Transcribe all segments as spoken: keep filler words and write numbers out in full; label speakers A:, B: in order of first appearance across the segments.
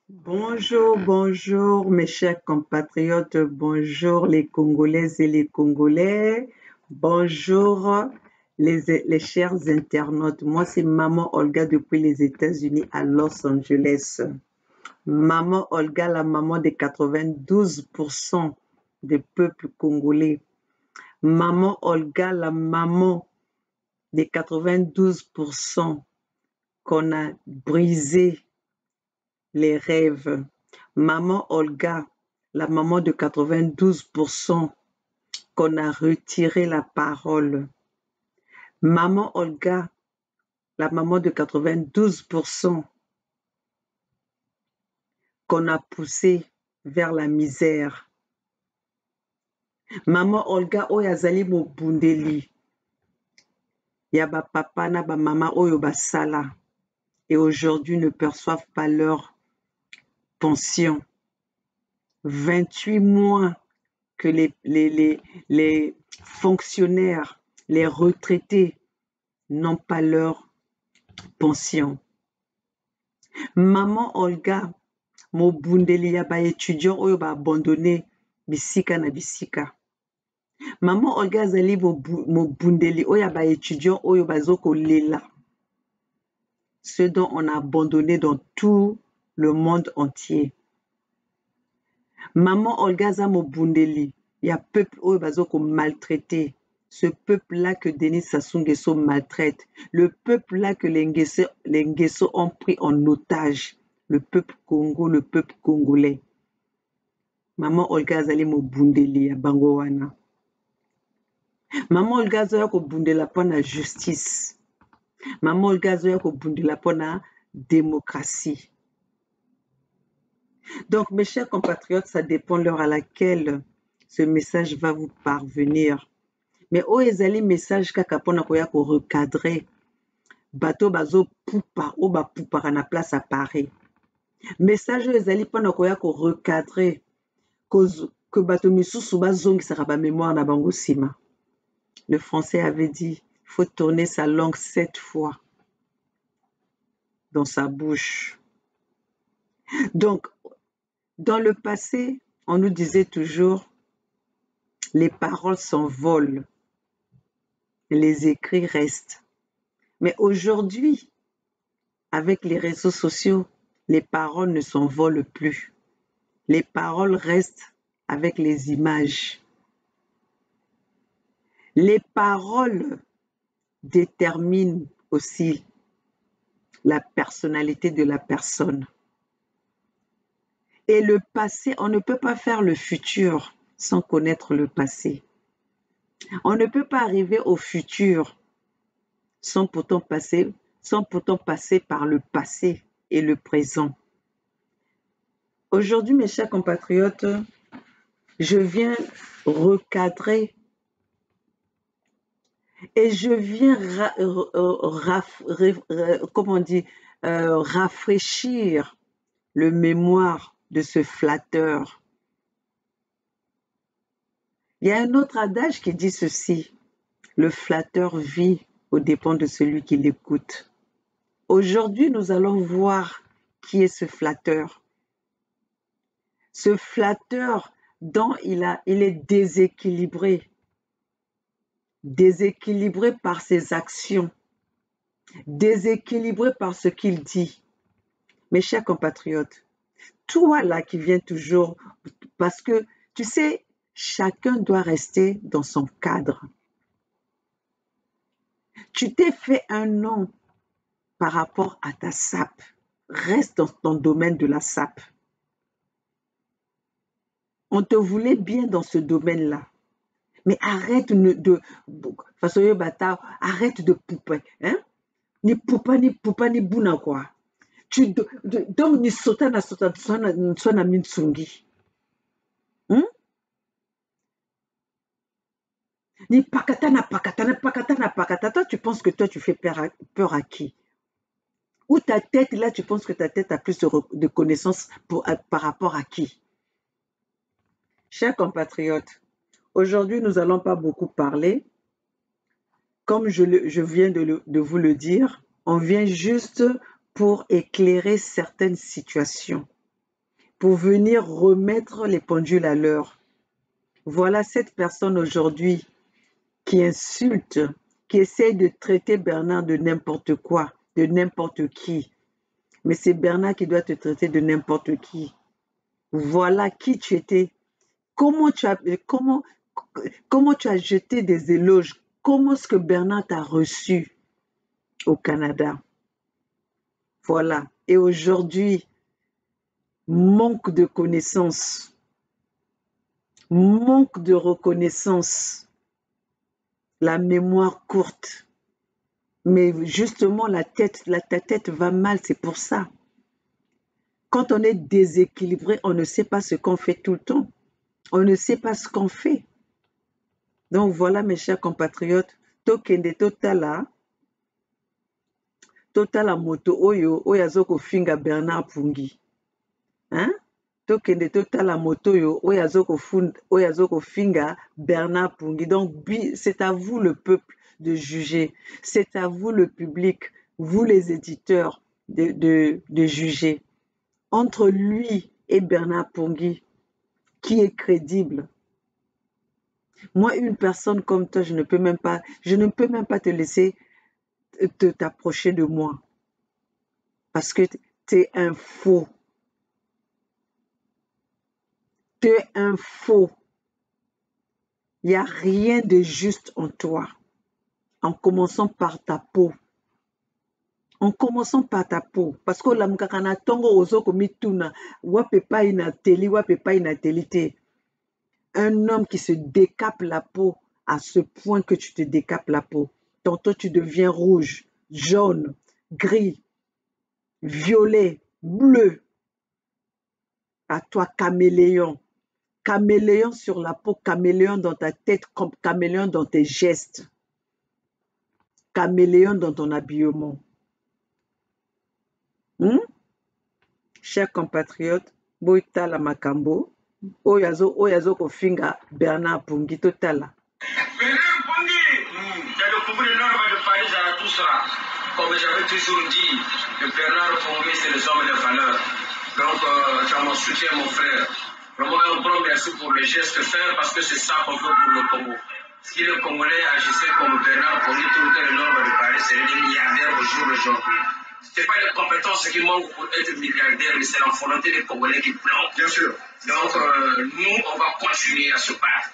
A: Bonjour, bonjour mes chers compatriotes, bonjour les Congolaises et les Congolais, bonjour les, les chers internautes. Moi, c'est Maman Olga depuis les États-Unis à Los Angeles. Maman Olga, la maman de quatre-vingt-douze pour cent du peuple congolais. Maman Olga, la maman de quatre-vingt-douze pour cent qu'on a brisé les rêves. Maman Olga, la maman de quatre-vingt-douze pour cent qu'on a retiré la parole. Maman Olga, la maman de quatre-vingt-douze pour cent qu'on a poussé vers la misère. Maman Olga oyo azali mobundeli ya ba papa na ba mama oyo basala et aujourd'hui ne perçoivent pas leur pension. vingt-huit mois que les, les, les, les fonctionnaires, les retraités n'ont pas leur pension. Maman Olga, mobundeli ya ba étudiant oyo ba abandonné bisika na bisika. Maman Olga azali mobundeli oyo ba étudiant oyo bazoko lela. Ceux dont on a abandonné dans tout le monde entier. Maman Olga za mobundeli ya peuple oyo bazoko maltraité. Ce peuple-là que Denis Sassou Nguesso maltraite, le peuple-là que les Nguesso, les Nguesso ont pris en otage, le peuple Congo, le peuple congolais. Maman Olga azali mobundeli ya bango wana. Maman Olga azoya kobundela mpona justice. Maman Olga azoya kobundela mpona démocratie. Donc, mes chers compatriotes, ça dépend l'heure à laquelle ce message va vous parvenir. Mais o ezali message kaka pona koya ko recadrer bato bazo pupa o ba pupa na place à Paris. Message ezali pona koya ko recadrer cause que bato misusu bazongisaka ba mémoire na bango sima. Le français avait dit, il faut tourner sa langue sept fois dans sa bouche. Donc, dans le passé, on nous disait toujours, les paroles s'envolent, les écrits restent. Mais aujourd'hui, avec les réseaux sociaux, les paroles ne s'envolent plus. Les paroles restent avec les images. Les paroles déterminent aussi la personnalité de la personne. Et le passé, on ne peut pas faire le futur sans connaître le passé. On ne peut pas arriver au futur sans pourtant passer, sans pourtant passer par le passé et le présent. Aujourd'hui, mes chers compatriotes, je viens recadrer et je viens ra, ra, ra, comment on dit, euh, rafraîchir le mémoire de ce flatteur. Il y a un autre adage qui dit ceci, le flatteur vit aux dépens de celui qui l'écoute. Aujourd'hui, nous allons voir qui est ce flatteur. Ce flatteur dont il, a, il est déséquilibré, déséquilibré par ses actions, déséquilibré par ce qu'il dit. Mes chers compatriotes, toi là qui viens toujours, parce que tu sais, chacun doit rester dans son cadre. Tu t'es fait un nom par rapport à ta S A P. Reste dans ton domaine de la S A P. On te voulait bien dans ce domaine-là. Mais arrête de... de arrête de pouper. Hein? Ni poupa, ni poupa, ni bouna quoi. Tu, de, de, donc, ni sota na sota, soit na minsungi. Hein? Ni pakata na pakata, na pakata na pakata. Toi, tu penses que toi, tu fais peur à, peur à qui? Ou ta tête, là, tu penses que ta tête a plus de, de connaissances pour, à, par rapport à qui? Chers compatriotes, aujourd'hui, nous n'allons pas beaucoup parler. Comme je, le, je viens de, le, de vous le dire, on vient juste pour éclairer certaines situations. pour venir remettre les pendules à l'heure. Voilà cette personne aujourd'hui qui insulte, qui essaye de traiter Bernard de n'importe quoi, de n'importe qui. Mais c'est Bernard qui doit te traiter de n'importe qui. Voilà qui tu étais. Comment tu as, comment, comment tu as jeté des éloges. Comment est-ce que Bernard t'a reçu au Canada. Voilà. Et aujourd'hui, manque de connaissances, manque de reconnaissance, la mémoire courte. Mais justement, la tête, la, ta tête va mal, c'est pour ça. Quand on est déséquilibré, on ne sait pas ce qu'on fait tout le temps. On ne sait pas ce qu'on fait. Donc voilà, mes chers compatriotes, tokende totala, totala moto oyo, oyo azoko finga Bernard Pungi. Hein? Tokende totala moto oyo, oyo azoko fund, oyo azoko finga Bernard Pungi. Donc c'est à vous le peuple de juger. C'est à vous le public, vous les éditeurs, de, de, de juger. Entre lui et Bernard Pungi, qui est crédible? Moi, une personne comme toi, je ne peux même pas, je ne peux même pas te laisser te t'approcher de moi. Parce que tu es un faux. Tu es un faux. Il n'y a rien de juste en toi. En commençant par ta peau. En commençant par ta peau. Parce que la mkakana tongo ozo komituna wapepa ina teli wapepa ina telite. Un homme qui se décape la peau à ce point que tu te décapes la peau. Tantôt tu deviens rouge, jaune, gris, violet, bleu. À toi caméléon. Caméléon sur la peau, caméléon dans ta tête, caméléon dans tes gestes. Caméléon dans ton habillement. Hmm? Chers compatriotes, Boitala Makambo, Oyazo, Oyazo Kofinga, Bernard Pungi, Totala.
B: Bernard Pungi, dans le concours de Nord de Paris, à tout ça, comme j'avais toujours dit, le Bernard Pungi, c'est les hommes de valeur. Donc, euh, tu as mon soutien, mon frère. Vraiment, un grand merci pour le geste fait, parce que c'est ça qu'on veut pour le Congo. Si le Congolais agissait comme Bernard Pungi, tout le Nord de Paris serait des milliardaires au jour d'aujourd'hui. Ce n'est pas les compétences qui manquent pour être milliardaire, mais c'est la volonté des Congolais qui plante. Bien sûr. Donc, euh, nous, on va continuer à se battre.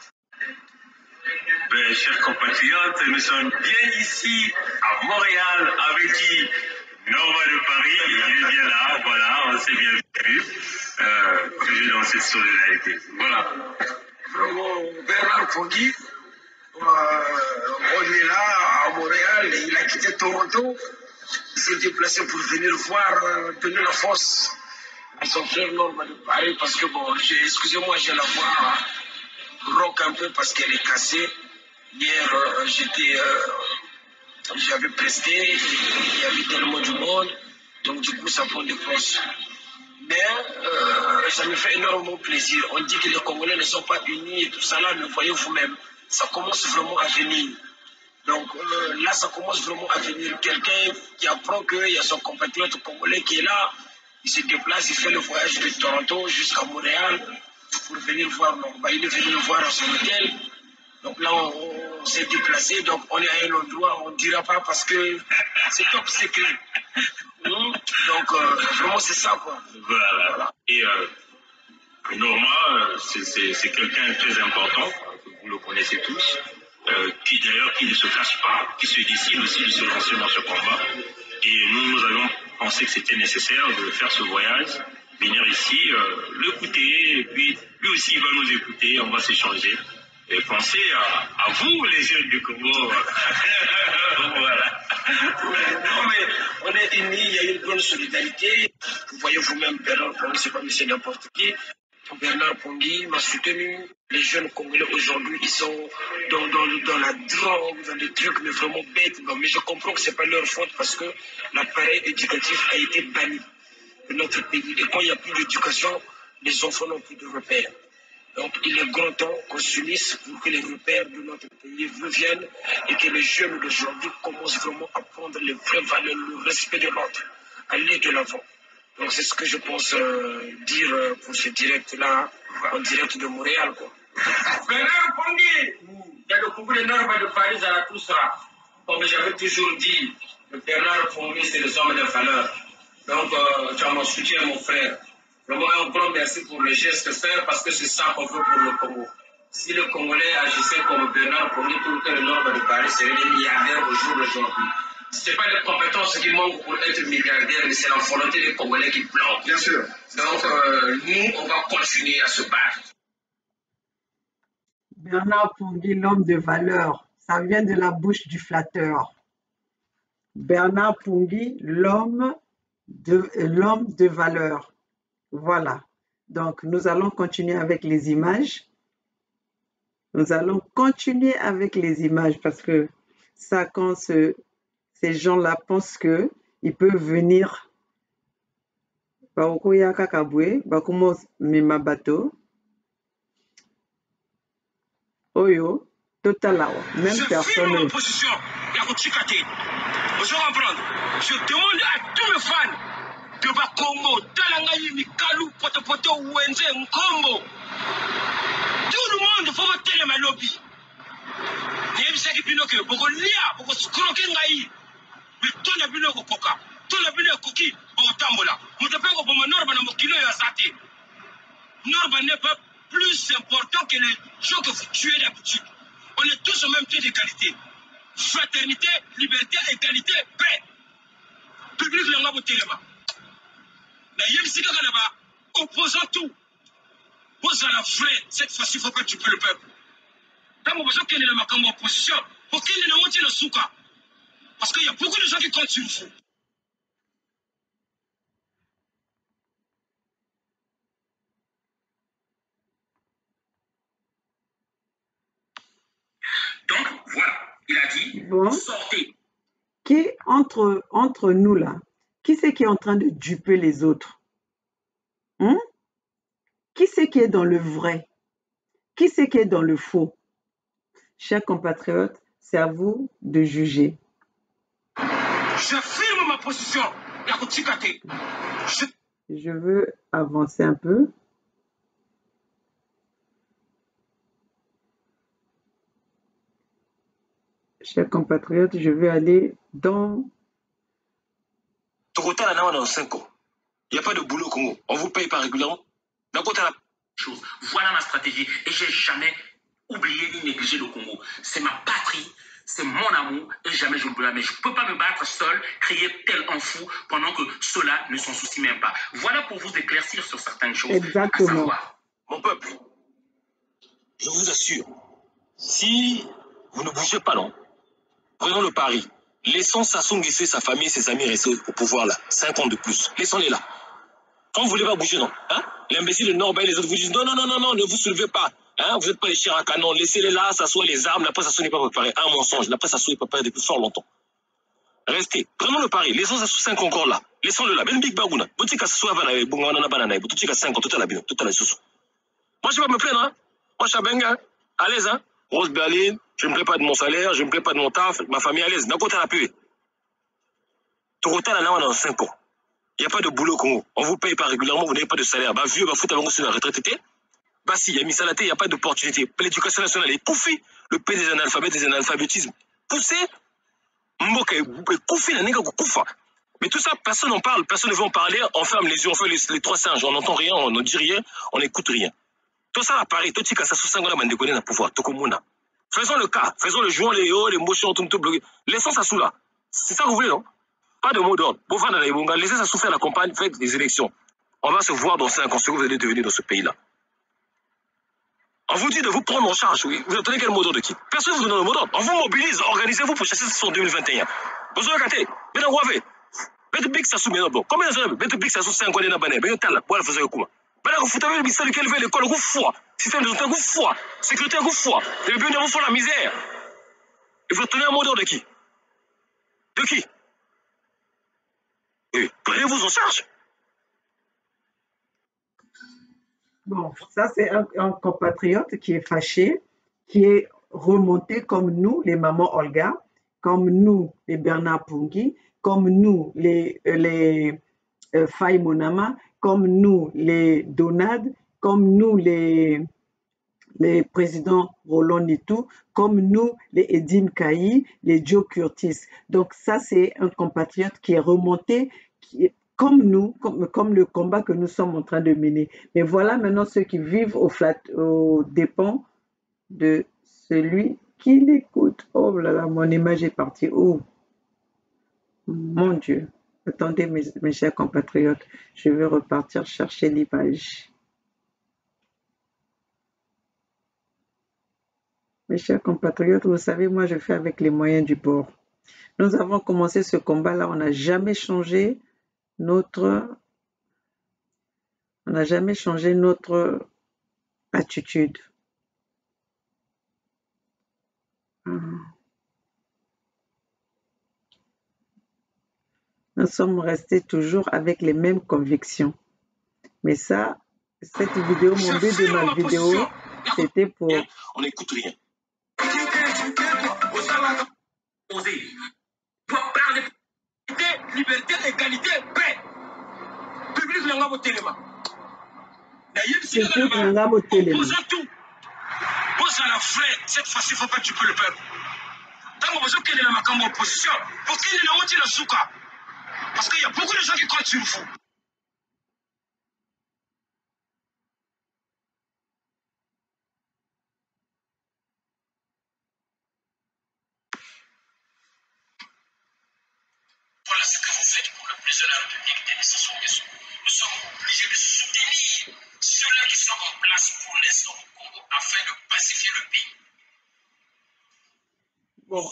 C: Ben, chers compatriotes, nous sommes bien ici à Montréal avec qui Norma de Paris, il est bien là, voilà, on s'est bien vu, euh, toujours dans cette solidarité. Voilà.
B: Vraiment, Bernard Pungi, euh, on est là à Montréal, il a quitté Toronto. Il s'est déplacé pour venir voir, euh, donner la force à son frère Norma de Paris parce que, bon, excusez-moi, j'ai la voix rock un peu parce qu'elle est cassée. Hier, euh, j'étais, euh, j'avais presté, il y avait tellement du monde, donc du coup, ça prend des forces. Mais euh, ça me fait énormément plaisir. On dit que les Congolais ne sont pas unis et tout ça là, mais voyez vous-même, ça commence vraiment à venir. Donc euh, là, ça commence vraiment à venir. Quelqu'un qui apprend qu'il y a son compatriote congolais qui est là, il se déplace, il fait le voyage de Toronto jusqu'à Montréal pour venir voir. Donc, bah, il est venu le voir à son hôtel. Donc là, on, on s'est déplacé, donc on est à un endroit, on ne dira pas parce que c'est top secret. Mmh. Donc euh, vraiment, c'est ça, quoi.
C: Voilà. Voilà. Et euh, Norma, c'est quelqu'un de très important, vous le connaissez tous. Euh, qui d'ailleurs qui ne se cache pas, qui se décide aussi de se lancer dans ce combat. Et nous, nous avons pensé que c'était nécessaire de faire ce voyage, venir ici, euh, l'écouter, et puis lui aussi il va nous écouter, on va s'échanger. Et penser à, à vous, les jeunes du Congo. Voilà.
B: Non, mais on est unis, il y a une grande solidarité. Vous voyez vous-même, Bernard Pungi, c'est pas monsieur n'importe qui. Bernard Pungi m'a soutenu. Les jeunes Congolais aujourd'hui, ils sont dans, dans, dans la drogue, dans des trucs mais vraiment bêtes. Bon, mais je comprends que ce n'est pas leur faute parce que l'appareil éducatif a été banni de notre pays. Et quand il n'y a plus d'éducation, les enfants n'ont plus de repères. Donc il est grand temps qu'on s'unisse pour que les repères de notre pays reviennent et que les jeunes d'aujourd'hui commencent vraiment à prendre les vraies valeurs, le respect de l'autre, aller de l'avant. Donc c'est ce que je pense euh, dire euh, pour ce direct-là, en direct de Montréal, quoi. Bernard Pongi, il y a le couple de Nord de Paris à la Toussra. Comme j'avais toujours dit, le Bernard Pongi, c'est les hommes de valeur. Donc, euh, tu as mon soutien, mon frère. Vraiment, un grand merci pour le geste fait, parce que c'est ça qu'on veut pour le Congo. Si le Congolais agissait comme Bernard Pongi, tout le Nord de Paris serait des milliardaires au jour d'aujourd'hui. Ce n'est pas les compétences qui manquent pour être milliardaire, mais c'est la volonté des Congolais qui plante. Bien sûr. Donc, euh, nous, on va continuer à se battre.
A: Bernard Pongi, l'homme de valeur, ça vient de la bouche du flatteur. Bernard Pongi, l'homme de, l'homme de valeur. Voilà. Donc, nous allons continuer avec les images. Nous allons continuer avec les images parce que ça, quand ce, ces gens-là pensent qu'ils peuvent venir Baokoya Kakabwe, Bakumo Mema Bateau, Oyo, Totalawa, même
B: je
A: personne.
B: Je ma position, la Kochikate. Vous allez comprendre. Je demande à tous mes fans de Bakongo, Talangayi, Mikalu, Potopoto, Wenze, Nkombo. Tout le monde faut voter ma lobby. Nebisaki Pinoke, Boko Lia, Boko Skroke Ngai. Mais tout le monde est Koka. Tout le monde est Koki, Boko Tambola. Moutapeko pour mon Norba na Mokilo et Asate. Norba n'est pas plus important que les gens que vous tuez d'habitude. On est tous au même pied d'égalité. Fraternité, liberté, égalité, paix. Public langa botelema. Na yemsika kanaba, opposant tout. Pose à la vraie, cette fois-ci, il faut pas tuer le peuple. Quand vous avez une makambo opposition, aucun ne monte le souka. Parce qu'il y a beaucoup de gens qui comptent sur vous. Donc, voilà, il a dit,
A: bon.
B: Sortez.
A: Qui, entre, entre nous là, qui c'est qui est en train de duper les autres? Hein? Qui c'est qui est dans le vrai? Qui c'est qui est dans le faux? Chers compatriotes, c'est à vous de juger.
B: J'affirme ma position. Je...
A: Je veux avancer un peu. Chers compatriotes, je vais aller dans...
B: Total dans cinq ans. Il n'y a pas de boulot au Congo. On vous paye pas régulièrement. Chose. Voilà ma stratégie. Et j'ai jamais oublié ni négligé le Congo. C'est ma patrie, c'est mon amour et jamais je l'oublierai. Mais je ne peux pas me battre seul, crier tel un fou pendant que ceux-là ne s'en soucient même pas. Voilà pour vous éclaircir sur certaines choses.
A: Exactement.
B: À savoir, mon peuple, je vous assure, si vous ne bougez pas, non, prenons le pari. Laissons Sassou Nguesso et sa famille et ses amis rester au pouvoir là. Cinq ans de plus. Laissons-les là. Quand vous ne voulez pas bouger, non, hein? L'imbécile de Nord et les autres vous disent non, non, non, non, non, ne vous soulevez pas. Hein? Vous n'êtes pas les chairs à canon. Laissez-les là, s'asseoir les armes. La presse Sassou n'est pas préparée. Un mensonge. La presse Sassou n'est pas préparée depuis fort longtemps. Restez. Prenons le pari. Laissons Sassou cinq ans encore là. Laissons-le là. Ben Big Baguna. Boutika Sassou Avana, Bungawana Banana, Boutika cinq ans, tout à la bine, tout à la sous. Moi, je ne vais pas me plaindre. Hein? Moi, je suis à Benga. À l'aise. Hein? Rose Berlin. Je ne me plais pas de mon salaire. Je ne me plais pas de mon taf. Ma famille à l'aise. D'un côté, à la pluie. Toronto, là, dans cinq ans. Il n'y a pas de boulot au Congo. On vous paye pas régulièrement, vous n'avez pas de salaire. Bah, vieux, bah, fout avant sur la retraite. Bah, si, il y a mis ça la tête, il n'y a pas d'opportunité. L'éducation nationale est pouffée. Le pays des analphabètes, des analphabétismes poussé. Mboka, pouffé, la nègre, koufa. Mais tout ça, personne n'en parle, personne ne veut en parler. On ferme les yeux, on fait les, les trois singes. On n'entend rien, on ne dit rien, on n'écoute rien. Tout ça, là, pareil. Tout ça, ça se sent qu'on a déconné dans le pouvoir. Faisons le cas. Faisons le jouant, les hauts, les mochons, tout, tout, bloqué. Laissons ça sous là. C'est ça que vous voulez, non? Pas de mot d'ordre. Laissez ça souffler la campagne, faites des élections. On va se voir dans cinq ans ce que vous allez devenir dans ce pays-là. On vous dit de vous prendre en charge. Oui. Vous attendez quel mot d'ordre de qui? Personne ne vous donne le mot d'ordre. On vous mobilise, organisez-vous pour chasser ce en deux mille vingt et un. Vous avez gâté. Mais non, vous avez. Mettez big ça sous mes noms. Combien de temps? Mettez big ça sous cinq ans dans bané. Mais tal, voilà, vous avez quoi? Ben là, vous foutez le ministère lequel veut l'école, vous foi. Système de santé, vous foi. Sécurité, vous foi. Les biens vous font la misère. Et vous attendez un mot d'ordre de qui? De qui? Prenez-vous en charge.
A: Bon, ça c'est un, un compatriote qui est fâché, qui est remonté comme nous, les mamans Olga, comme nous, les Bernard Pongi, comme nous, les, les, euh, Faye Monama, comme nous les Donald, comme nous les, les présidents Roland Nitou, comme nous les Edim Kayi, les Joe Curtis. Donc ça, c'est un compatriote qui est remonté, qui est comme nous, comme, comme le combat que nous sommes en train de mener. Mais voilà maintenant ceux qui vivent au flat, aux dépens de celui qui l'écoute. Oh là là, mon image est partie. Oh, mon Dieu. Attendez, mes, mes chers compatriotes, je vais repartir chercher l'image. Mes chers compatriotes, vous savez, moi, je fais avec les moyens du bord. Nous avons commencé ce combat-là, on n'a jamais changé notre... On n'a jamais changé notre attitude. Nous sommes restés toujours avec les mêmes convictions. Mais ça, cette vidéo, mon but de ma vidéo, c'était pour...
C: On n'écoute rien. Liberté, égalité, paix. Public n'a pas téléma.
A: Public n'a pas téléma.
C: Posons tout. Pose à la vraie. Cette fois-ci, il ne faut pas tuer le peuple. Tant que vous avez ma campagne opposition, pour qu'il ait la honte le souka. Parce qu'il y a beaucoup de gens qui comptent sur vous. Voilà ce que vous faites pour le président de la République, Denis Sassou Nguesso. Nous sommes obligés de soutenir ceux-là qui sont en place pour l'instant au Congo afin de pacifier le pays.
A: Bon.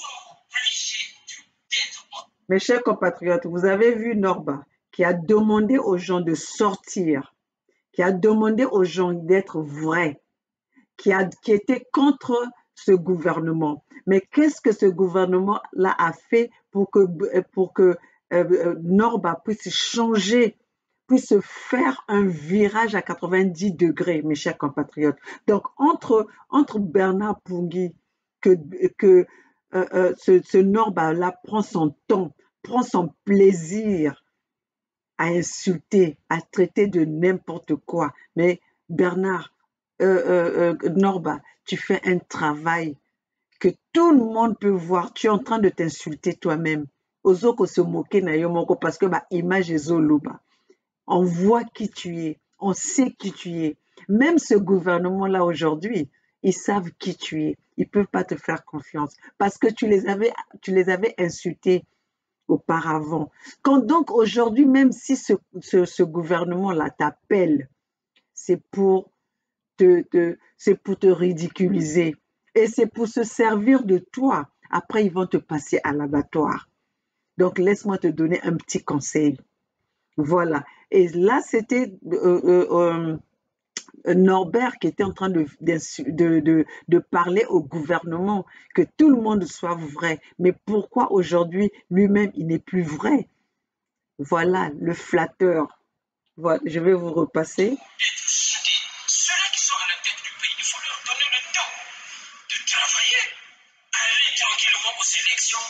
A: Mes chers compatriotes, vous avez vu Norba qui a demandé aux gens de sortir, qui a demandé aux gens d'être vrais, qui, a, qui était contre ce gouvernement. Mais qu'est-ce que ce gouvernement-là a fait pour que, pour que euh, Norba puisse changer, puisse faire un virage à quatre-vingt-dix degrés, mes chers compatriotes. Donc, entre, entre Bernard Pungui, que, que euh, euh, ce, ce Norba-là prend son temps, prend son plaisir à insulter, à traiter de n'importe quoi. Mais Bernard, euh, euh, euh, Norba, tu fais un travail que tout le monde peut voir. Tu es en train de t'insulter toi-même. Ozoko se moquer na yo moko parce que ba image ezoloba. On voit qui tu es, on sait qui tu es. Même ce gouvernement-là aujourd'hui, ils savent qui tu es. Ils ne peuvent pas te faire confiance parce que tu les avais, tu les avais insultés auparavant. Quand donc aujourd'hui, même si ce, ce, ce gouvernement-là t'appelle, c'est pour te, te, c'est pour te ridiculiser et c'est pour se servir de toi. Après, ils vont te passer à l'abattoir. Donc, laisse-moi te donner un petit conseil. Voilà. Et là, c'était euh, euh, euh, Norbert qui était en train de, de, de, de parler au gouvernement, que tout le monde soit vrai. Mais pourquoi aujourd'hui, lui-même, il n'est plus vrai? Voilà, le flatteur. Voilà, je vais vous repasser.
C: Ceux-là qui sont à la tête du pays, il faut leur donner le temps de travailler, aller tranquillement aux élections.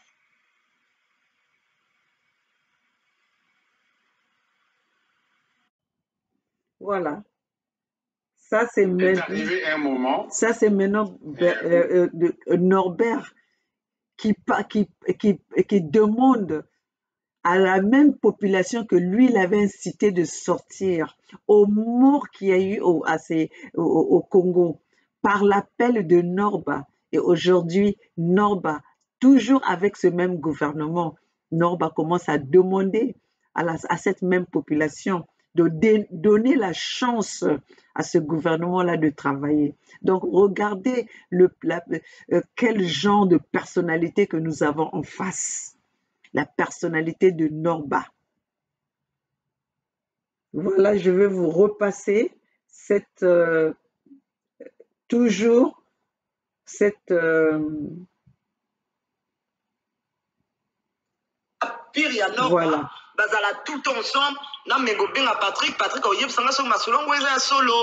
A: Voilà. Ça, c'est maintenant, ça, c'est maintenant euh, euh, Norbert qui, qui, qui, qui demande à la même population que lui, il avait incité de sortir, aux morts qu'il y a eu au, à ces, au, au Congo, par l'appel de Norba. Et aujourd'hui, Norba, toujours avec ce même gouvernement, Norba commence à demander à, la, à cette même population de donner la chance à ce gouvernement-là de travailler. Donc, regardez le, la, euh, quel genre de personnalité que nous avons en face. La personnalité de Norba. Voilà, je vais vous repasser cette, euh, toujours cette... Euh,
B: Pire, il y a Norba.
A: Voilà.
B: Bazala tout ensemble. Non, mais go bien à Patrick. Patrick, on y est, parce que ma solo, on est solo.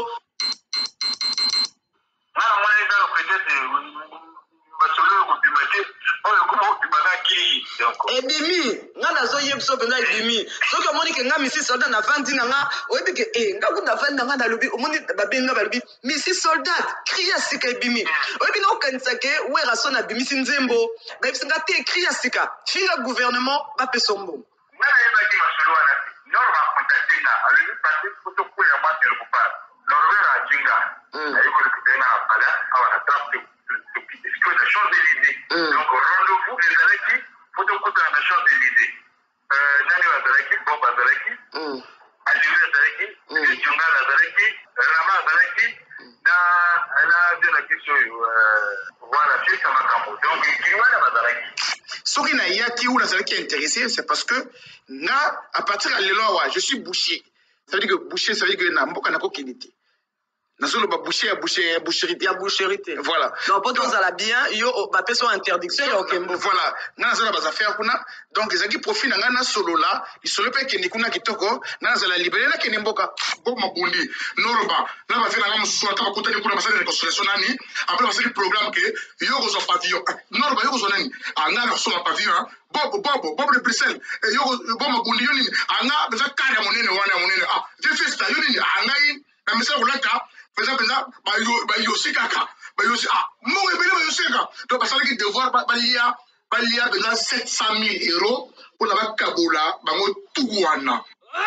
B: Ah, moi, les gars, peut-être, ma solo, on peut
C: oyo kuma obimaka kili
D: ebimi nga nazoyeba biso mpenza ebimi soki omoni ke nga misi soldat navandi na nga oyebi ke e nga kuna navandi na nga nalobi omoni babengi nga balobi misi soldat cri ya sika ebimi oyebi naokanisa ke wera so nabimisi nzembo bayebisi nga te cri ya sika finga gouvernement bapesa mbongo
C: nga nayebaki masolo wana te noro bakontakte nga alobi pase fotokwea mwa quelque part norvera ajinga ayekolokitenga na pala awa na trape de na Champs-Élysées. Donc rendez-vous les Alaki, photocopie à la Champs-Élysées. Nani Azalaki, Bob Azalaki, Adjuri Azalaki, Djungal Azalaki, Rama Azalaki, na la la question voilà, c'est ça ma cambo. Donc il y a Azalaki.
E: Ce qui n'a pas qui ou l'Azalaki est intéressé, c'est parce que na à partir de là, je suis boucher. Ça veut dire que boucher, ça veut dire que na mboka na ko kiniti. Nasolo ba boucher boucher boucherie ya boucherie voilà
D: donc pour tous à la bien yo ba peso interdiction ya okembo
E: voilà na zala ba affaire kuna donc ezaki profit na ngana solo là isolo pe keni kuna kitoko na zala libéré na keni mboka bo mabundi noroba na ba fela ngam so ta bakutani kuna basali reconstruction nani après basali programme que yo go zo pavillon noroba yo go zo nani anga na so pavillon bobo bobo bobo de Bruxelles e yo bo mabundi yo nini anga beza kare monene wana monene ah je festa yo nini anga yi na misa ulata par exemple là ba yo ba yo sikaka ba yo ah mo ebele ba yo sika donc ça veut dire devoir ba lia ba lia de sept cent mille euros pour la kabola bango tuwana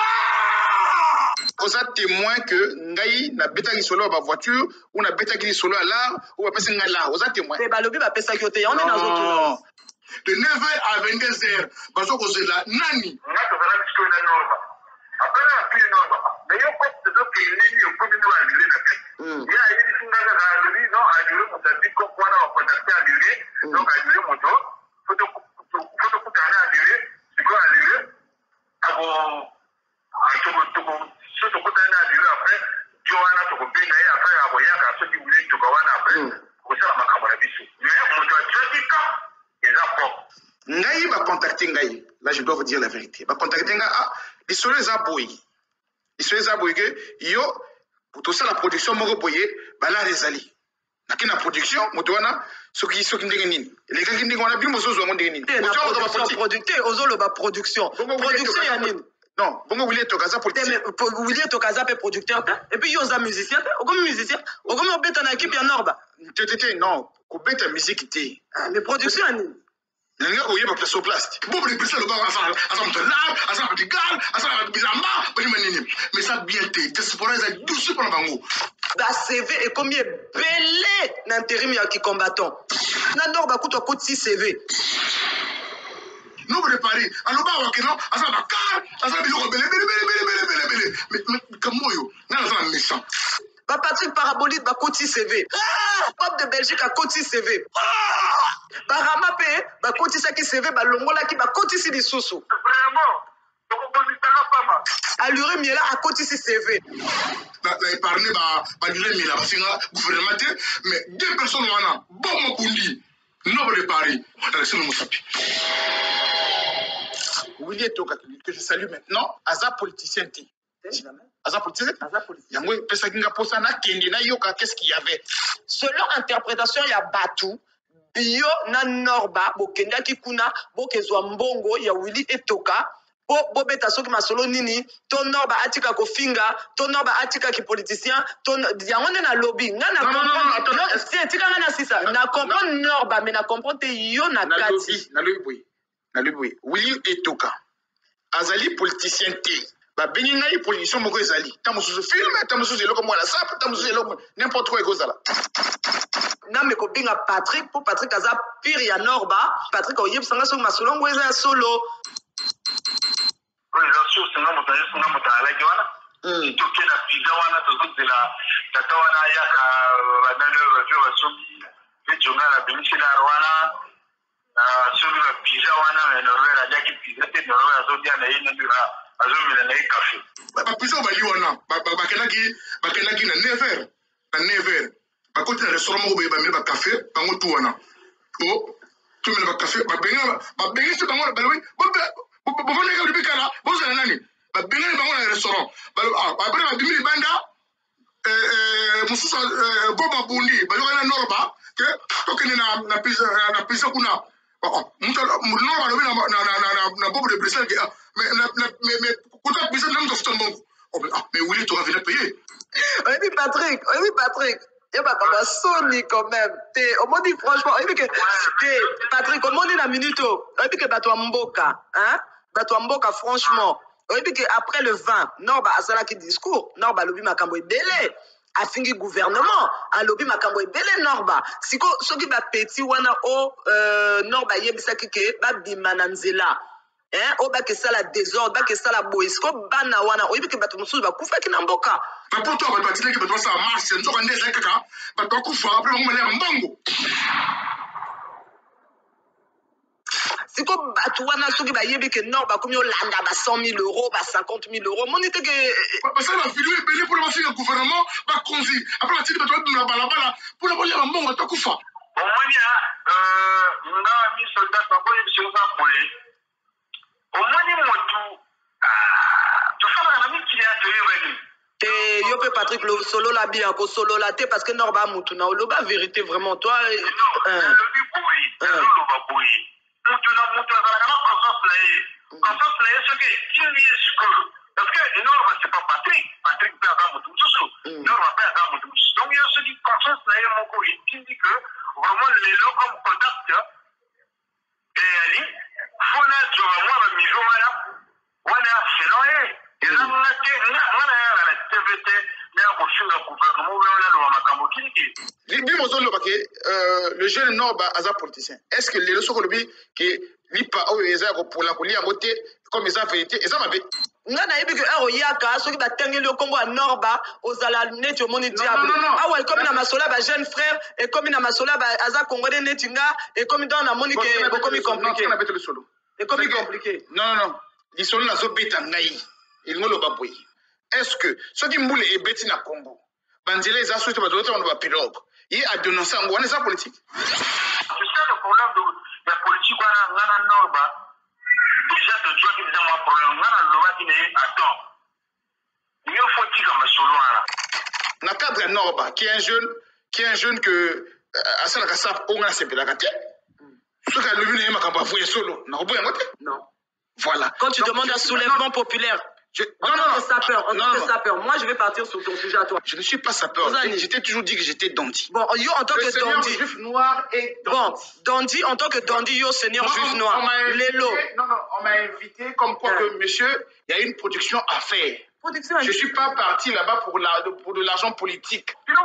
E: on a témoin que ngai na beta ki solo ba voiture ou na beta ki solo à l'art ou ba pesa ngala on a témoin
D: te ba lobi ba pesa ki ote on est dans autre
E: de neuf heures à vingt-deux heures bazo ko zela nani
C: ngato zala bisko na norma après la plus norma mais yo ko de que nini yo ko bino la lile na tête ya yini singa ga lili no ajuru mutabi ko kwana wa contacter à lile donc ajuru moto photo photo kutana à lile siko à lile abo ato to ko so to kutana à lile après joana to ko benga ya après abo ya ka so ki wule to ko wana après ko sala makamala biso mais moto atika eza propre
E: ngai ba contacter ngai là je dois vous dire la vérité ba contacter ngai ah bisolo eza boy bisolo eza boy que yo pour tout ça la production moko boye bala rezali nakina production moto wana soki soki ndenge nini les gars qui ndenge wana bimo zozo ndenge nini
D: moto wana ba producteur ozolo ba production production ya nini
E: non bongo William Tokaza politicien
D: William Tokaza pe producteur et puis yo za musicien okomi musicien okomi obeta na équipe ya Norba
E: tete non ko beta musique té
D: mais production ya nini
E: nanga ko yeba place au place bobo de Bruxelles ba asa asa mtala asa matigal asa bizamba bani manini mais ça bien té diaspora za douce pour bango
D: ba C V et combien belé na intérim ya ki combattant na Norba kuto koti C V
E: nous préparer alors ba wakeno asa bakar asa biloko belé belé belé belé belé belé mais comment yo na asa méchant
D: ba Patrick Parabolide ba koti C V pop de Belgique a koti C V ba Rama pe ba koti sa ki C V ba longola ki ba koti si lisusu
C: vraiment donc on dit ça pas
D: Allure miela a koti si C V
E: la la épargné ba ba Allure miela ba singa gouvernement mais deux personnes wana bon mo kundi noble de Paris dans le Moussapi William Toka que je salue maintenant Aza politicien ti Aza politicien yango pesa kinga posa na kendi na yoka qu'est-ce qu'il y avait
D: selon interprétation ya Batu bio na Norba bokenda ki kuna bokezwa mbongo ya Willy Etoka bo bobeta soki masolo nini to Norba atika ko finga to Norba atika ki politicien to yango na lobby nga na comprendre c'est tika nga na sisa na comprendre Norba mais na comprendre yo na kati
E: na lobby boy na lobby boy Willy Etoka azali politicien té ba bengi ngai position moko ezali ta mosusu film ta mosusu eloko mwana sap ta mosusu eloko n'importe quoi ekozala
D: na me ko binga Patrick pour Patrick aza pire ya Norba Patrick oyebisanga soki masolongo eza ya solo
C: relation singa motaya singa motala ki wana to kena pizza wana to zotela tata wana yaka banane radio basomi vijonga la bimisila wana somi ba pizza wana na Norvera jaki pizza te Norvera zodia na ina dura azomela na café
E: ba pizza bali wana ba kenaki ba kenaki na neuf heures na neuf heures ba côté restaurant mo ba ba café bango tout wana oh tu mets ba café ba benga ba benga se bango ba oui ba ba ba neka libikala bo za nani ba benga bango na restaurant ba ba ba dimi banda eh eh mususa bo mabundi ba yo na Norba que to kene na na pizza na pizza kuna Norba lobi na na na na na bobo de Bruxelles que mais mais mais pourquoi Bruxelles n'a pas fait bon. Ah mais Willy tu vas venir payer.
D: Oui Patrick, oui Patrick. Il y a pas comme Sony quand même. Au moins dit franchement, il que Patrick, au moins dit la minute. Il dit que Bato Mboka, hein? Bato Mboka franchement. Il dit que après le vingt, Norba Asala qui discours, Norba lobi makambo belé. A fingi gouvernement, a lobby makambo ebele Norba. Siko soki ba petit wana o euh, Norba yebisa kike ba bimana nzela. Hein, o ba ke sala désordre, ba ke sala boisco bana wana o yebike bato mususu ba kufa ki na mboka.
E: Ba poto ba batile ki bato sa marche nzoka ndeza kaka, ba to kufa après mo mele mbongo.
D: Siko bato wana soki ba yebike Norba komi o landa ba cent mille euros, ba cinquante mille euros. Monite ke
E: ba ça la vidéo est belé pour la fille du gouvernement, ba konzi. Après la tire bato ba bala bala pour la bolia mbongo to kufa.
C: Omonia euh nga mi soldat ba boye bisunga boye. Omoni motu ah tu fais la même qui est arrivé.
D: Et yo pe Patrick le solo la bien ko solo la té parce que Norba mutu na oloba vérité vraiment toi
C: euh le biboui le ba boy mutu na mutu za na conscience là conscience là ce que il y est sûr parce que Norba c'est pas Patrick Patrick peut avoir mutu tout Norba peut avoir mutu donc il y a ce qui conscience là mon ko il dit que vraiment les gens comme contact et ali fona jowa mwa mijo wana wana selon et ils ont été na na la T V T na ko shinga gouvernement wana lo makambo kiniki
E: Libi mozo lo bake euh le jeune Norba aza politicien est-ce que les leçons lobi que lipa o eza ko pour la kolia côté comme eza vérité eza mabe
D: nga na yebi ke ero yaka soki batengeli okombo ya Norba ozala neti omoni diable awa ekomi na masola ba jeune frère ekomi na masola ba aza congolais neti nga ekomi dans na moni ke bokomi compliqué ekomi compliqué
E: non non non lisolo na zo beta ngai il ngolo ba boy est-ce que soki mbule ebeti na Congo banzela eza soki ba doto ba pirogue il a dénoncé en wana eza politique
C: c'est ça le problème de la politique wana ngana Norba déjà de toi qui disait moi problème ngana loba qui ne attends il faut que comme solo wana
E: na cadre ya Norba qui est un jeune qui est un jeune que asala ka sap o ngana sepela ka te soki a levé na makambo avoye solo na oboya ngote
D: non
E: voilà
D: quand tu demandes un soulèvement populaire. Je... En non, tant non, que sapeur, en non, tant que sapeur, moi je vais partir sur ton sujet à toi.
E: Je ne suis pas sapeur. Je t'ai toujours dit que j'étais dandy.
D: Bon, yo en tant
E: le
D: que dandy.
E: Juif noir et dandy.
D: Bon, dandy en tant que dandy, yo seigneur
E: non,
D: juif
E: on,
D: noir.
E: Lélo. Non, non, on m'a invité comme quoi ouais. que monsieur, il y a une production à faire. Production je ne suis pas parti là-bas pour, la, pour de l'argent politique. Mais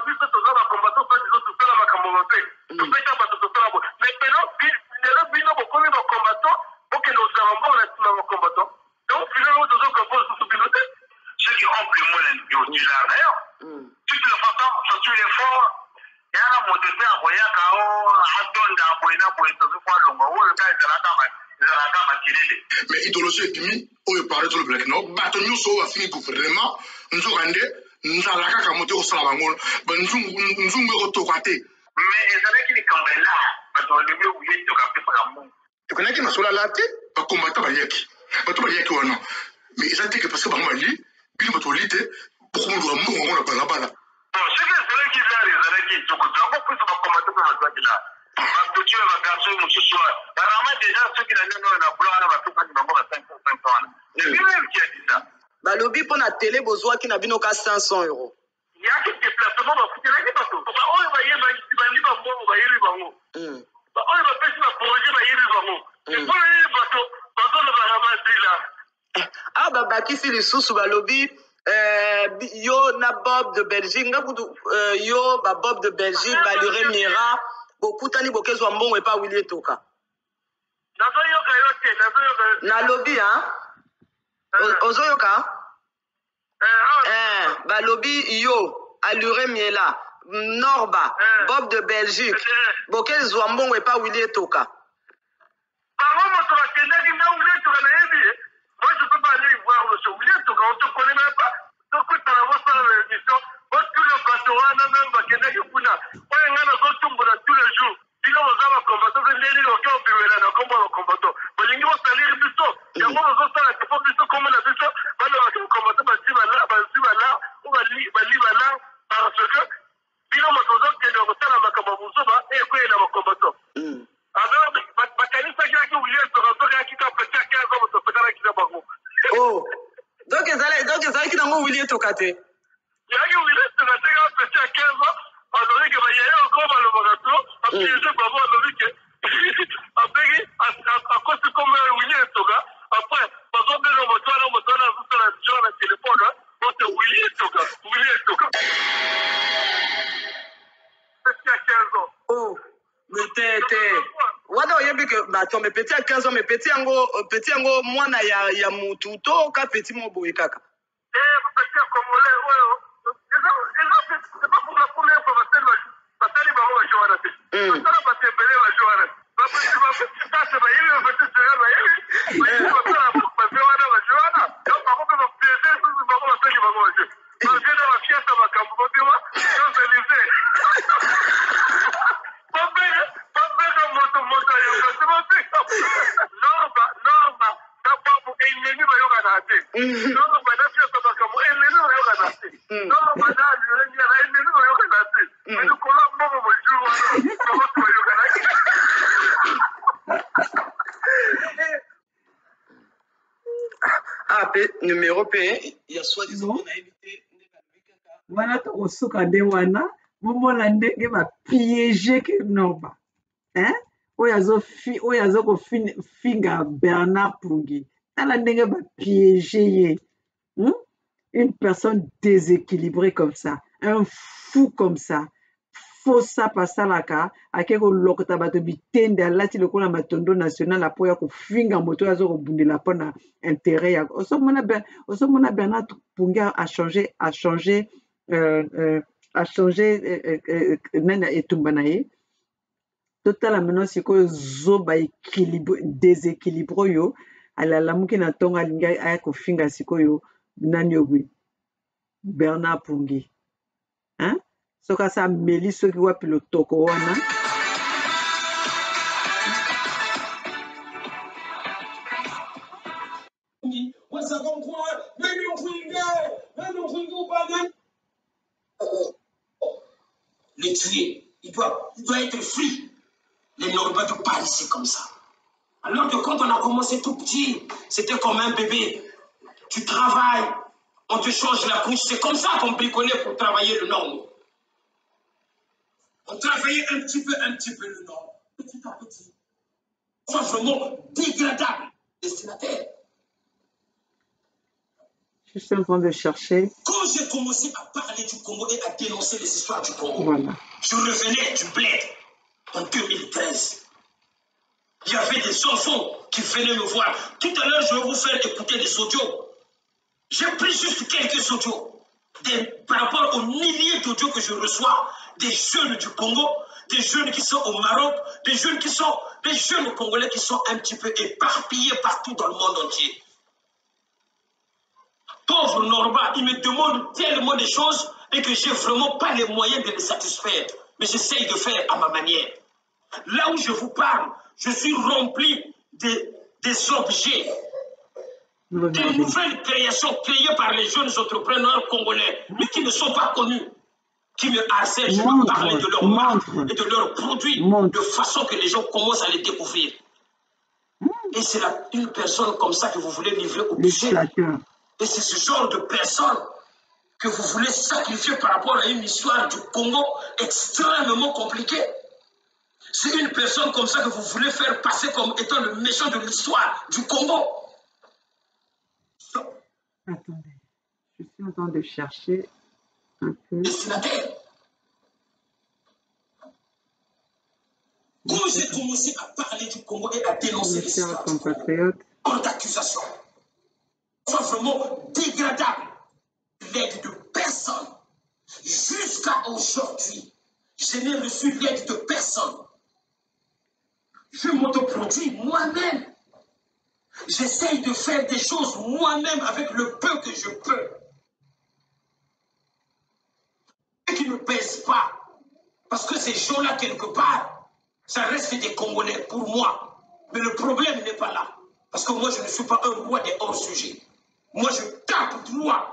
C: donc, finalement, deux autres composent sous piloté. Ceux qui ont plus moins du là d'ailleurs. Toutes les façons, ça suit l'effort. Il y a un modèle à Boya, Kao, Anton, Boyna, Boyna, Longo, le gars est là,
E: mais idéologie est demi, on est parlé de le black no, bateau nous sommes fini gouvernement, nous avons rendé, nous avons la caca monter au salamangon, ben nous nous nous retoquaté.
C: Mais ils avaient qui les cambrés là, parce qu'on devait oublier de capter par la mou.
E: Tu connais qui m'a sur la latte, pas combattant à Yaki. Bato ba yaki wana mais ils ont dit que parce que ba mali bi bato lite pour nous le monde on a bala bala
C: bon c'est que c'est qui là les années qui tu comprends pas plus ba commenter pour la toi là parce que tu vas garder mon soir ba rama déjà ceux qui n'ont pas na blanc na ba tout pas ba ba cinq cents ans c'est lui qui a dit ça
D: ba lobby pour la télé besoin qui n'a bino ka cinq cents euros
C: il y a des déplacements ba foutre les bateaux ba on va y ba ba li ba mo ba yiri ba mo ba on va faire un projet ba yiri ba mo et pour les bateaux
D: ah bah bakisi lisusu balobi euh yo na Bob de Belgique ngakutu euh, yo ba Bob de Belgique ba lure mira bokutani bokezwa mbongo epa Willy Etoka na lobby hein ozoyoka eh balobi yo alure miela Norba Bob de Belgique bokezwa mbongo epa Willy Etoka.
C: Moi, je ne peux pas aller voir le show. On ne te connaît même pas. Donc, tu as la faire l'émission. Tous les bateaux, même Bakena Yukuna. On est là, on est tous les jours. Dis-le aux hommes à combattre. On est là, on est là, on est combattre. On est là, on est là, il y a moi, on est là, on est là, comme on a dit ça. On est là, combattre, on est là, on est là, on est là, parce que, dis-le aux autres, on est là, on est là, et quoi, il y a un combattant. Alors,
D: donc ezalaki nango wili etoka te
C: yaki wili etoka te kaka pesi ya quinze ans alobi ke bayaye encore balobaka to apiege bango alobi ke apeki akosi kombe wili etoka après bazobenga moto wana moto wana azosala jo na telefone ote wili etoka wili etoka pesi ya quinze ans
D: oh mais te te wana oyebi ke bato me peti ya quinze ans me peti yango peti yango mwana ya ya mutu to ka peti mo boye kaka
C: eh peti ya congolais oyo eza eza c'est pas pour la première fois basali basali bango bajo wana te basala batembele bajo wana bapesi bapesi tase bayebi bapesi sera bayebi bayebi basala baze wana bajo wana donc bango mpe bapiese susu bango basali bango bajo baje na bafiasa makambo babima Champs-Élysées babenge babenge moto moto yonga se babenge norma norma na babu ennemi bayokana te norma na fiasa makambo ennemi bayokana te norma na aliolengia na ennemi bayokana te mais likolo ya mbongo mojour wana bango bayokana
D: ah pe numéro pe ya soi-disant on a évité
A: wana tokosuka nde wana momona ndenge bapiége ke Norba oyo azokofinga Bernard Pungi tala ndenge bapiége ye une personne déséquilibrée comme ça un fou comme ça fosa pasalaka ake kolokota bato bitende alati lokola matondo national apo ya kofinga moto azo kobundela mpona intérêt ya osomona Bernard Pungi a changé a changé euh, euh, a changé euh, euh, nani etumba na ye totala maintenant sikoyo zoba déséquilibre oyo alalamuki na ntongo alingi aya kofinga sikoyo nani obi Bernard Pungi hein? Soki asa meli soki wapi lotoko wana
B: le tuer, il doit, il doit être free. Les Norba de pas ici comme ça. Alors que quand on a commencé tout petit, c'était comme un bébé. Tu travailles, on te change la couche. C'est comme ça qu'on bricolait pour travailler le Nord. On travaillait un petit peu, un petit peu le Nord, petit à petit. C'est vraiment dégradable, destinataire.
A: Je suis en train de chercher.
B: Quand j'ai commencé à parler du Congo et à dénoncer les histoires du Congo,
A: voilà.
B: Je revenais du bled en deux mille treize. Il y avait des enfants qui venaient me voir. Tout à l'heure, je vais vous faire écouter des audios. J'ai pris juste quelques audios. Des, par rapport aux milliers d'audios que je reçois, des jeunes du Congo, des jeunes qui sont au Maroc, des jeunes qui sont, des jeunes Congolais qui sont un petit peu éparpillés partout dans le monde entier. Pauvre Norba, il me demande tellement de choses et que j'ai vraiment pas les moyens de les satisfaire. Mais j'essaye de faire à ma manière. Là où je vous parle, je suis rempli de, des objets, mmh. des nouvelles créations créées par les jeunes entrepreneurs congolais, mais qui ne sont pas connus, qui me harcèlent. Je veux parler de leurs marques et de leurs produits, Montre. de façon que les gens commencent à les découvrir. Mmh. Et c'est une personne comme ça que vous voulez livrer au budget. Et c'est ce genre de personne que vous voulez sacrifier par rapport à une histoire du Congo extrêmement compliquée. C'est une personne comme ça que vous voulez faire passer comme étant le méchant de l'histoire du Congo.
A: Attendez, je suis en train de chercher un peu.
B: Destinataire. Quand j'ai commencé à parler du Congo et à dénoncer l'histoire du Congo, hors d'accusation, c'est vraiment dégradable. L'aide de personne. Jusqu'à aujourd'hui, je n'ai reçu l'aide de personne. Je m'autoproduis moi-même. J'essaye de faire des choses moi-même avec le peu que je peux. Et qui ne pèsent pas. Parce que ces gens-là, quelque part, ça reste des Congolais pour moi. Mais le problème n'est pas là. Parce que moi, je ne suis pas un roi des hors-sujets. Moi, je tape droit.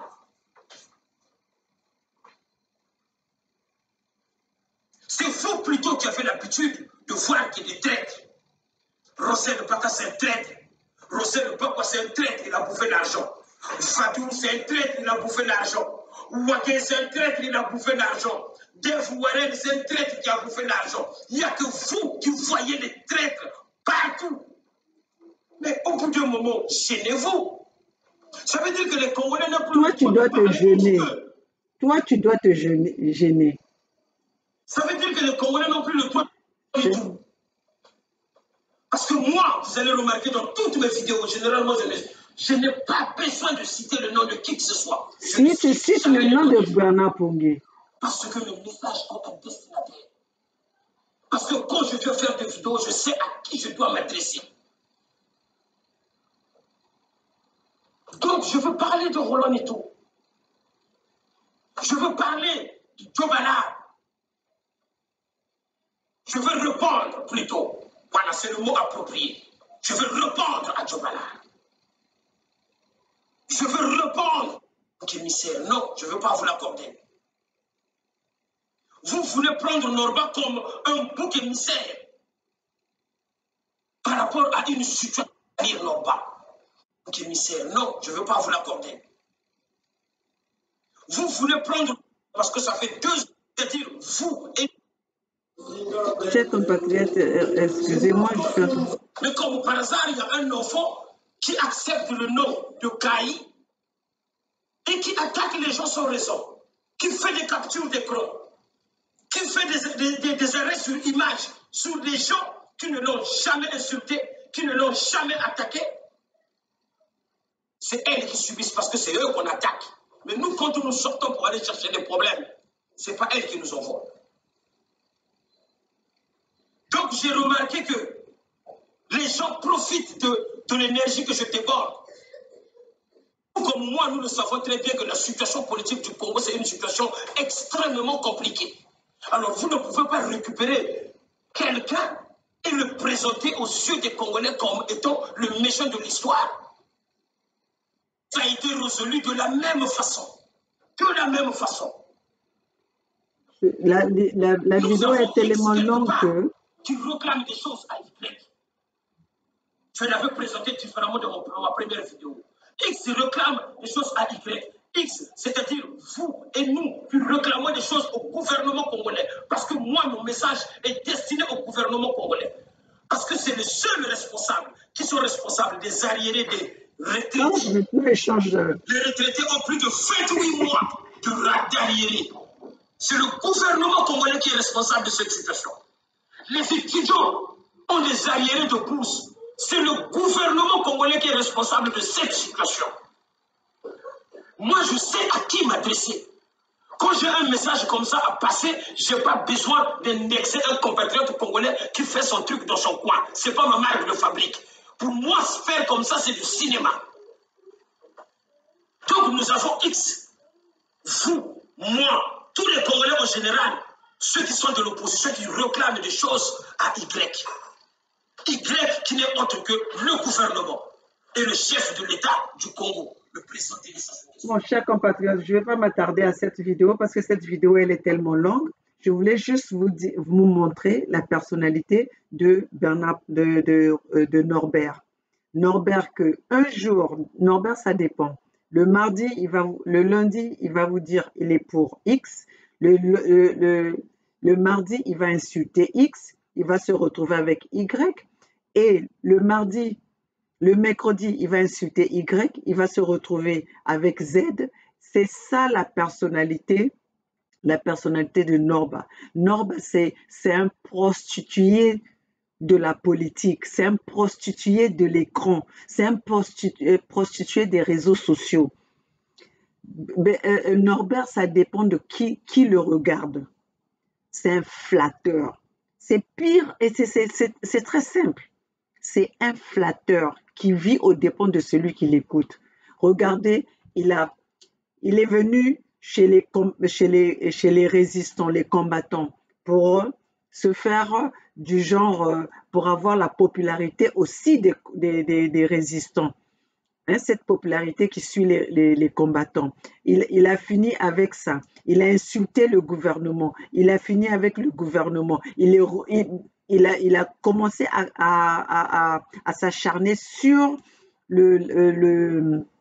B: C'est vous plutôt qui avez l'habitude de voir qu'il y a des traites. Rossel de Baka, c'est un traître. Rossel de Baka, c'est un traître. Il a bouffé l'argent. Fatou, c'est un traître, il a bouffé l'argent. Ouaké, c'est un traître, il a bouffé l'argent. Dave Warren, c'est un traître qui a bouffé l'argent. Il n'y a que vous qui voyez les traîtres partout. Mais au bout d'un moment, gênez-vous. Ça veut dire que les Congolais n'ont plus...
A: Toi, tu dois te gêner. Toi, tu dois te gêner.
B: Ça veut dire que les Congolais n'ont plus le droit du tout. Parce que moi, vous allez remarquer dans toutes mes vidéos, généralement, je, je n'ai pas besoin de citer le nom de qui que ce soit.
A: Si tu cites le nom de Bernard Pongé.
B: Parce que mes messages ont un destinataire. Parce que quand je veux faire des vidéos, je sais à qui je dois m'adresser. Donc, je veux parler de Roland Neto. Je veux parler de Djobala. Je veux répondre plutôt. Voilà, c'est le mot approprié. Je veux répondre à Djobala. Je veux répondre au émissaire. Non, je ne veux pas vous l'accorder. Vous voulez prendre Norba comme un bouc émissaire par rapport à une situation à dire Norba. Bouc émissaire, non, je ne veux pas vous l'accorder. Vous voulez prendre, parce que ça fait deux, c'est-à-dire vous et...
A: Chers compatriotes, excusez-moi, je fais...
B: Mais comme par hasard, il y a un enfant qui accepte le nom de Kaï et qui attaque les gens sans raison, qui fait des captures d'écran, qui fait des, des, des arrêts sur image sur des gens qui ne l'ont jamais insulté, qui ne l'ont jamais attaqué. C'est elles qui subissent parce que c'est eux qu'on attaque. Mais nous, quand nous sortons pour aller chercher des problèmes, ce n'est pas elles qui nous envoient. Donc j'ai remarqué que les gens profitent de, de l'énergie que je déborde. Comme moi, nous le savons très bien que la situation politique du Congo, c'est une situation extrêmement compliquée. Alors vous ne pouvez pas récupérer quelqu'un et le présenter aux yeux des Congolais comme étant le méchant de l'histoire. Ça a été résolu de la même façon. De la même façon.
A: La, la, la vidéo est tellement longue que...
B: Tu réclames des choses à Y. Je l'avais présenté différemment dans ma première vidéo. X réclame des choses à Y. X, c'est-à-dire vous et nous, qui réclamons des choses au gouvernement congolais. Parce que moi, mon message est destiné au gouvernement congolais. Parce que c'est les seuls responsables qui sont responsables des arriérés des retraités.
A: Non, je échange.
B: Les retraités ont plus de vingt-huit mois d'arriérés. C'est le gouvernement congolais qui est responsable de cette situation. Les étudiants ont des arriérés de bourse. C'est le gouvernement congolais qui est responsable de cette situation. Moi, je sais à qui m'adresser. Quand j'ai un message comme ça à passer, je n'ai pas besoin d'indexer un compatriote congolais qui fait son truc dans son coin. Ce n'est pas ma marque de fabrique. Pour moi, faire comme ça, c'est du cinéma. Donc, nous avons X. Vous, moi, tous les Congolais en général, ceux qui sont de l'opposition, qui réclament des choses à Y. Y qui n'est autre que le gouvernement et le chef de l'État du Congo, le président des Nations Unies.
A: Mon cher compatriote, je ne vais pas m'attarder à cette vidéo parce que cette vidéo, elle est tellement longue. Je voulais juste vous, dire, vous montrer la personnalité de, Bernard, de, de, de Norbert. Norbert, que un jour, Norbert, ça dépend. Le mardi, il va, le lundi, il va vous dire il est pour X. Le, le, le, le mardi, il va insulter X. Il va se retrouver avec Y. Et le mardi, le mercredi, il va insulter Y. Il va se retrouver avec Z. C'est ça la personnalité, la personnalité de Norba. Norba, c'est un prostitué de la politique. C'est un prostitué de l'écran. C'est un prostitué, prostitué des réseaux sociaux. Mais, euh, Norbert, ça dépend de qui, qui le regarde. C'est un flatteur. C'est pire et c'est très simple. C'est un flatteur qui vit aux dépens de celui qui l'écoute. Regardez, il, a, il est venu chez les, chez, les, chez les résistants, les combattants, pour se faire du genre, pour avoir la popularité aussi des, des, des, des résistants. Hein, cette popularité qui suit les, les, les combattants. Il, il a fini avec ça. Il a insulté le gouvernement. Il a fini avec le gouvernement. Il, est, il, il, a, il a commencé à, à, à, à, à s'acharner sur le, le, le,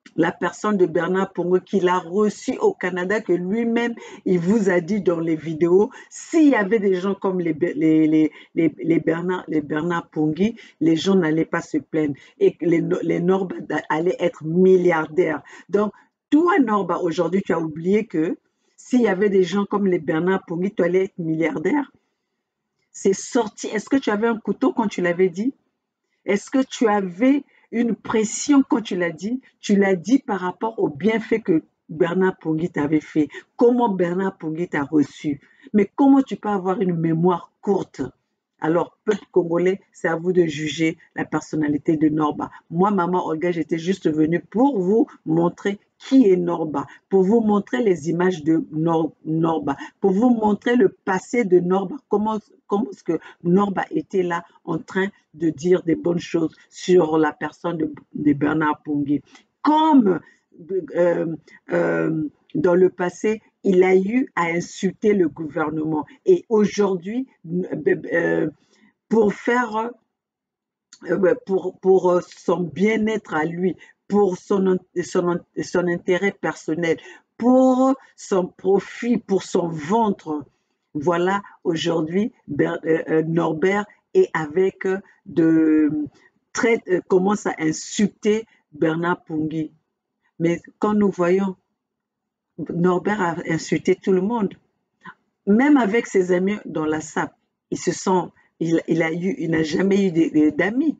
A: la personne de Bernard Pongo qu'il a reçu au Canada, que lui-même, il vous a dit dans les vidéos, s'il y avait des gens comme les, les, les, les, les Bernard, les Bernard Pongui, les gens n'allaient pas se plaindre et que les, les Norba allaient être milliardaires. Donc, toi, Norba, aujourd'hui, tu as oublié que s'il y avait des gens comme les Bernard Pongui, tu allais être milliardaire. C'est sorti. Est-ce que tu avais un couteau quand tu l'avais dit? Est-ce que tu avais une pression quand tu l'as dit? Tu l'as dit par rapport au bienfait que Bernard Pongui t'avait fait. Comment Bernard Pongui t'a reçu? Mais comment tu peux avoir une mémoire courte? Alors, peuple congolais, c'est à vous de juger la personnalité de Norba. Moi, maman Olga, j'étais juste venue pour vous montrer qui est Norba, pour vous montrer les images de Nor Norba, pour vous montrer le passé de Norba, comment, comment est-ce que Norba était là en train de dire des bonnes choses sur la personne de, de Bernard Pongui. Comme euh, euh, dans le passé, il a eu à insulter le gouvernement. Et aujourd'hui, euh, pour faire, euh, pour, pour son bien-être à lui, pour son, son, son intérêt personnel, pour son profit, pour son ventre, voilà, aujourd'hui, euh, Norbert est avec de très, euh, commence à insulter Bernard Pongui. Mais quand nous voyons, Norbert a insulté tout le monde, même avec ses amis dans la S A P. Ils se sont, il, il a eu, il n'a jamais eu d'amis.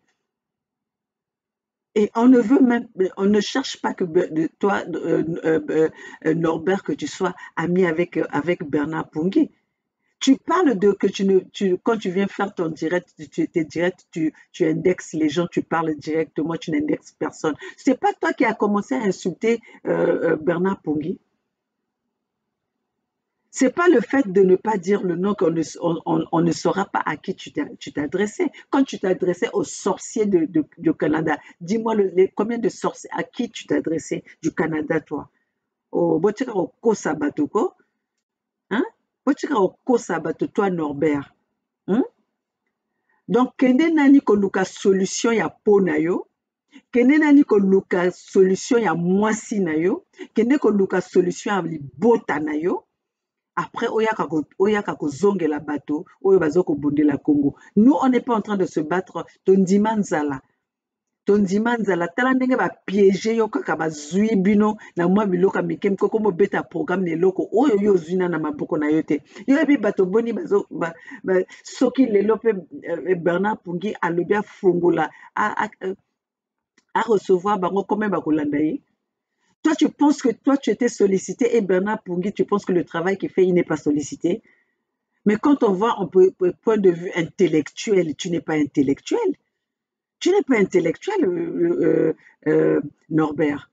A: Et on ne veut même, on ne cherche pas que de toi, euh, euh, euh, Norbert, que tu sois ami avec avec Bernard Pongui. Tu parles de que tu ne, tu, quand tu viens faire ton direct, tu es direct, tu, tu indexes les gens, tu parles directement, tu n'indexes personne. C'est pas toi qui as commencé à insulter euh, euh, Bernard Pongui. C'est pas le fait de ne pas dire le nom qu'on ne, on, on, on ne saura pas à qui tu t'adressais. Quand tu t'adressais aux sorciers de, de, du Canada, dis-moi combien de sorciers, à qui tu t'adressais du Canada, toi? Au Botika au Kosabatoko, hein? Botika au Kosabato, toi, Norbert. Hein? Donc, kende nani koluka solution ya po na yo, kende nani koluka solution ya mwasi na yo, kende koluka solution ya libota na yo. Après, oyaka kozongela bato, oyo bazoko bondela Congo. Nous, on n'est pas en train de se battre. Tondima nzala. Tondima nzala. Tala ndenge ba piéger yo kaka bazui bino na mwa biloka mikem koko mo beta programme ne loko oyo yo zuna na maboko na yo te. Yo ebi bato boni bazo ba, ba soki lelo pe Bernard Pongui alobi afongola a a, a recevoir bango comme ba kolanda ye. Toi, tu penses que toi, tu étais sollicité et Bernard Pongui, tu penses que le travail qu'il fait, il n'est pas sollicité. Mais quand on voit un point de vue intellectuel, tu n'es pas intellectuel. Tu n'es pas intellectuel, euh, euh, euh, Norbert.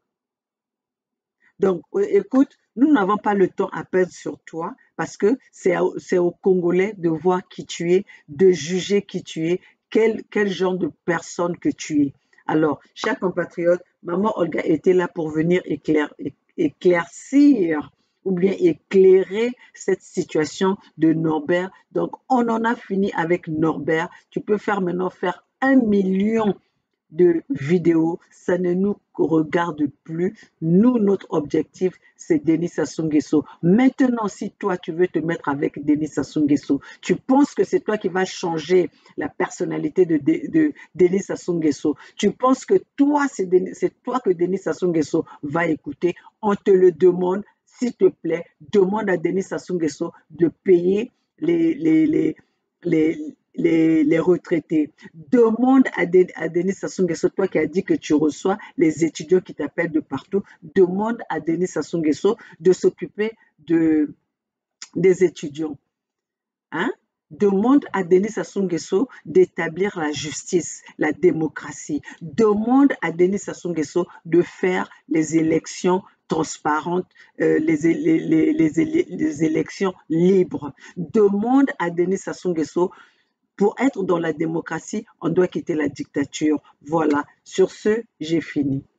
A: Donc, écoute, nous n'avons pas le temps à perdre sur toi parce que c'est aux Congolais de voir qui tu es, de juger qui tu es, quel, quel genre de personne que tu es. Alors, chers compatriotes, maman Olga était là pour venir éclair, éclaircir ou bien éclairer cette situation de Norbert. Donc, on en a fini avec Norbert. Tu peux faire maintenant faire un million de vidéos. Ça ne nous regarde plus. Nous, notre objectif, c'est Denis Sassou Nguesso. Maintenant, si toi, tu veux te mettre avec Denis Sassou Nguesso, tu penses que c'est toi qui vas changer la personnalité de, de, de Denis Sassou Nguesso. Tu penses que toi, c'est toi que Denis Sassou Nguesso va écouter. On te le demande, s'il te plaît, demande à Denis Sassou Nguesso de payer les, les, les, les Les, les retraités. Demande à, de, à Denis Sassou Nguesso, toi qui as dit que tu reçois les étudiants qui t'appellent de partout, demande à Denis Sassou Nguesso de s'occuper de, des étudiants. Hein? Demande à Denis Sassou Nguesso d'établir la justice, la démocratie. Demande à Denis Sassou Nguesso de faire les élections transparentes, euh, les, les, les, les, les élections libres. Demande à Denis Sassou Nguesso. Pour être dans la démocratie, on doit quitter la dictature. Voilà, sur ce, j'ai fini.